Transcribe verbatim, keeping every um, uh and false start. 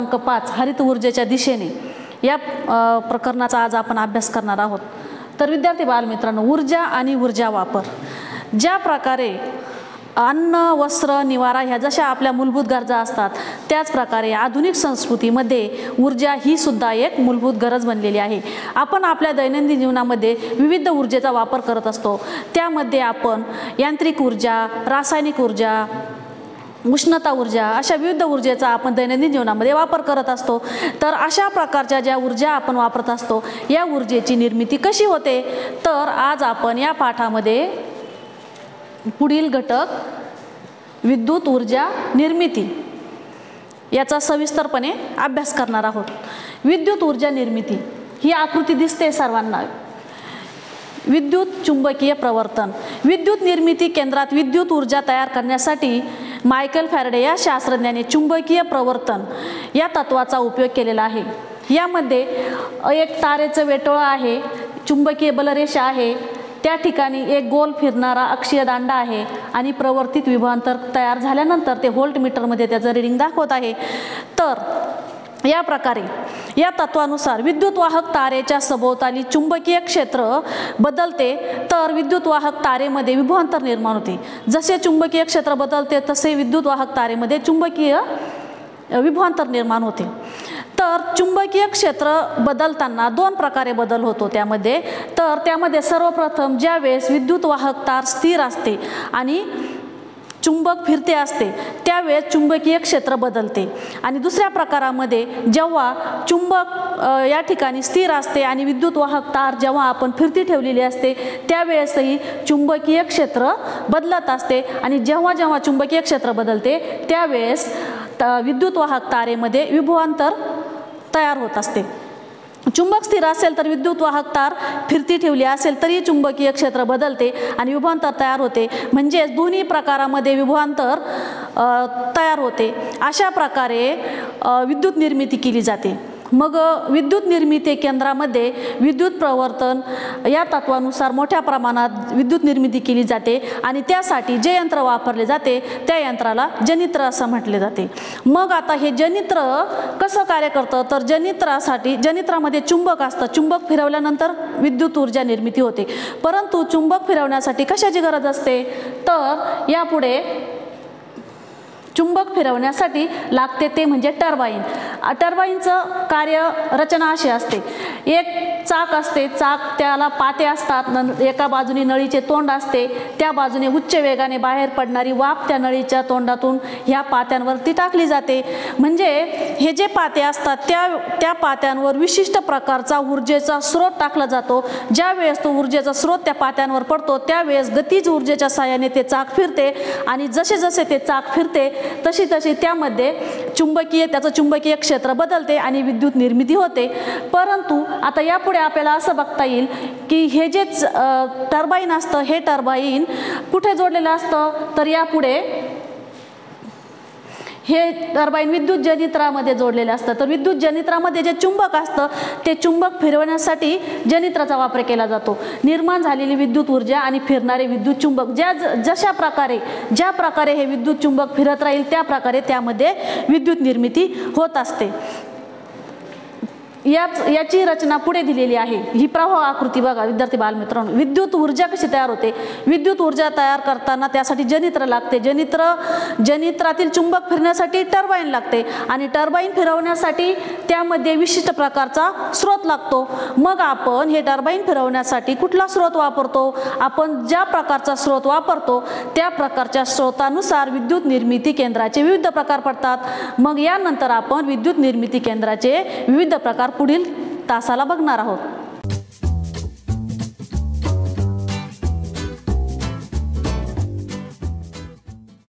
क्रमांक पाच हरित ऊर्जेच्या दिशेने या प्रकरणाचा आज आपण अभ्यास करणार आहोत। तर विद्यार्थी बालमित्रांनो, ऊर्जा आणि ऊर्जा वापर, ज्या प्रकारे अन्न, वस्त्र, निवारा ह्या जशा आपल्या मूलभूत गरजा असतात, त्याच प्रकारे आधुनिक संस्कृतीमध्ये ऊर्जा ही सुद्धा एक मूलभूत गरज बनलेली आहे। आपण आपल्या दैनंदिन जीवनामध्ये विविध ऊर्जेचा वापर करत असतो। त्यामध्ये आपण यांत्रिक ऊर्जा, रासायनिक ऊर्जा, उष्णता ऊर्जा अशा विविध ऊर्जेचा आपण दैनंदिन जीवनामध्ये वापर करत असतो। तर अशा प्रकारच्या ज्या ऊर्जा आपण वापरत असतो, या ऊर्जेची निर्मिती कशी होते, तर आज आपण या पाठामध्ये पुढील घटक विद्युत ऊर्जा निर्मिती याचा सविस्तरपणे अभ्यास करणार आहोत। विद्युत ऊर्जा निर्मिती ही आकृती दिसते सर्वांना। विद्युत चुंबकीय प्रवर्तन, विद्युत निर्मिती केंद्रात विद्युत ऊर्जा तयार करण्यासाठी मायकल फॅराडे या शास्त्रज्ञाने चुंबकीय प्रवर्तन या तत्वाचा उपयोग केलेला आहे। यामध्ये एक तारेचं वेटोळं आहे, चुंबकीय बलरेषा आहे, त्या ठिकाणी एक गोल फिरणारा अक्षीय दांडा आहे आणि प्रवर्तित विभवांतर तयार झाल्यानंतर ते व्होल्टमीटरमध्ये त्याचं रीडिंग दाखवत आहे। तर या प्रकारे या तत्वानुसार विद्युत वाहक तारेच्या सभोवताली चुंबकीय क्षेत्र बदलते, तर विद्युत वाहक तारेमध्ये विभवांतर निर्माण होते। जसे चुंबकीय क्षेत्र बदलते तसे विद्युत वाहक तारेमध्ये चुंबकीय विभवांतर निर्माण होते। तर चुंबकीय क्षेत्र बदलताना दोन प्रकारे बदल होतो त्यामध्ये। तर त्यामध्ये सर्वप्रथम ज्या वेळेस विद्युत वाहक तार स्थिर असते आणि चुंबक फिरते असते, त्यावेळेस चुंबकीय क्षेत्र बदलते। आणि दुसऱ्या प्रकारामध्ये जेव्हा चुंबक या ठिकाणी स्थिर असते आणि विद्युत वाहक तार जेव्हा आपण फिरती ठेवलेली असते, त्यावेळेसही चुंबकीय क्षेत्र बदलत असते। आणि जेव्हा जेव्हा चुंबकीय क्षेत्र बदलते त्यावेळेस विद्युत वाहक तारेमध्ये विभवांतर तयार होत असते। चुंबक स्थिर असेल तर विद्युत वाहक तार फिरती ठेवली असेल तरी चुंबकीय क्षेत्र बदलते आणि विभवांतर तयार होते, म्हणजे दोन्ही प्रकारामध्ये विभवांतर तयार होते। अशा प्रकारे विद्युत निर्मिती केली जाते। मग विद्युत निर्मिती केंद्रामध्ये विद्युत प्रवर्तन या तत्वानुसार मोठ्या प्रमाणात विद्युत निर्मिती केली जाते आणि त्यासाठी जे यंत्र वापरले जाते त्या यंत्राला जनित्र असं म्हटले जाते। मग आता हे जनित्र कसं कार्य करतं, तर जनित्रासाठी जनित्रामध्ये चुंबक असतं, चुंबक फिरवल्यानंतर विद्युत ऊर्जा निर्मिती होते। परंतु चुंबक फिरवण्यासाठी कशाची गरज असते, तर यापुढे चुंबक फिरवण्यासाठी लागते ते म्हणजे टर्बाईन। टर्बाईनचं कार्य रचना अशी असते, एक चाक असते, चाक त्याला पाते असतात, एका बाजूने नळीचे तोंड असते, त्या बाजूने उच्च वेगाने बाहेर पडणारी वाफ त्या नळीच्या तोंडातून ह्या पात्यांवरती टाकली जाते। म्हणजे हे जे पाते असतात त्या त्या पात्यांवर विशिष्ट प्रकारचा ऊर्जेचा स्रोत टाकला जातो। ज्या वेळेस तो ऊर्जेचा स्रोत त्या पात्यांवर पडतो त्यावेळेस गतिज ऊर्जेच्या साहाय्याने ते चाक फिरते आणि जसे जसे ते चाक फिरते तशी तशी त्यामध्ये चुंबकीय त्याचं चुंबकीय क्षेत्र बदलते आणि विद्युत निर्मिती होते। परंतु आता यापुढे आपल्याला असं बघता येईल की हे जे टर्बाईन असतं, हे टर्बाईन कुठे जोडलेलं असतं, तर यापुढे हे टर्बाईन विद्युत जनित्रामध्ये जोडलेले असतं। तर विद्युत जनित्रामध्ये जे चुंबक असतं ते चुंबक फिरवण्यासाठी जनित्राचा वापर केला जातो। निर्माण झालेली विद्युत ऊर्जा आणि फिरणारे विद्युत चुंबक ज्या जशा प्रकारे ज्या प्रकारे हे विद्युत चुंबक फिरत राहील त्या प्रकारे त्यामध्ये विद्युत निर्मिती होत असते। याच याची रचना पुढे दिलेली आहे। ही प्रवाह आकृती बघा विद्यार्थी बालमित्रांनो। विद्युत ऊर्जा कशी तयार होते, विद्युत ऊर्जा तयार करताना त्यासाठी जनित्र लागते, जनित्र जनित्रातील चुंबक फिरण्यासाठी टर्बाईन लागते आणि टर्बाईन फिरवण्यासाठी त्यामध्ये विशिष्ट प्रकारचा स्रोत लागतो। मग आपण हे टर्बाईन फिरवण्यासाठी कुठला स्रोत वापरतो, आपण ज्या प्रकारचा स्रोत वापरतो त्या प्रकारच्या स्रोतानुसार विद्युत निर्मिती केंद्राचे विविध प्रकार पडतात। मग यानंतर आपण विद्युत निर्मिती केंद्राचे विविध प्रकार पुढील तासाला बघणार आहोत।